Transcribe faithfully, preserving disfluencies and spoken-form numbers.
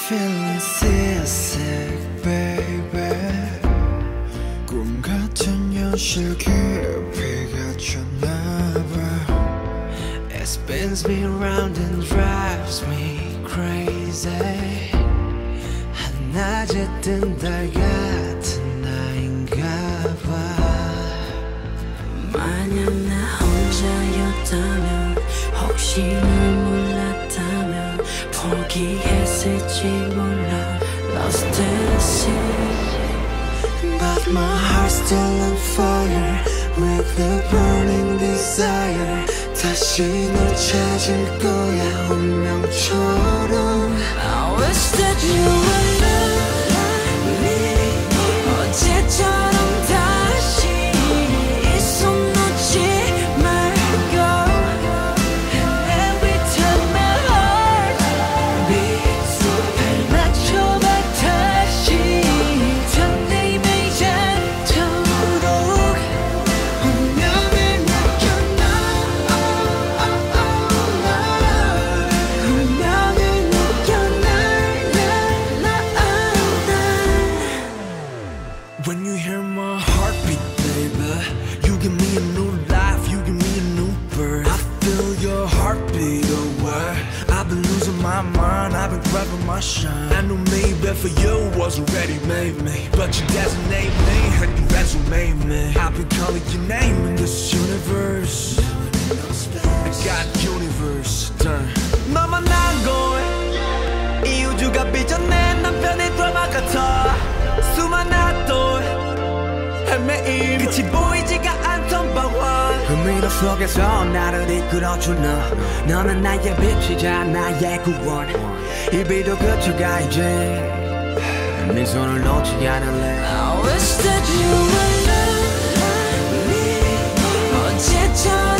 feeling seasick, baby. 꿈 같은 현실 깊이가 쳤나봐. It spins me round and drives me crazy. 한낮에 뜬 달 같은 나인가봐. 만약 나 혼자였다면, 혹시 널 몰랐다면 포기했을지 몰라. Lost in the sea. But my heart's still on fire with a burning desire. 다시 널 찾을 거야 운명처럼. I wish that you would love me. 어제처럼 다시 이 손 놓지 말고. And every time my heart beats, 발맞춰봐 다시. 설레임을 않도록 운명을 느껴. 운명을 느껴. When you hear my heartbeat, baby, you give me a new life, you give me a new birth. I feel your heartbeat away. I've been losing my mind, I've been grabbing my shine. I knew maybe for you was already made me, but you designate me and you resume me. I've been calling your name in this universe. I got universe done. 너만 난 걸, 이 우주가 빚어낸 남편의 드라마 같아. 수많은 또 헤매임, 끝이 보이지가 않던 방황. 그 미로 속에서 나를 이끌어준 너. 너는 나의 빛이자 나의 구원. 이 비도 그쳐가 이제 네 손을 놓지 않을래. I wish that you would love me. 어제처럼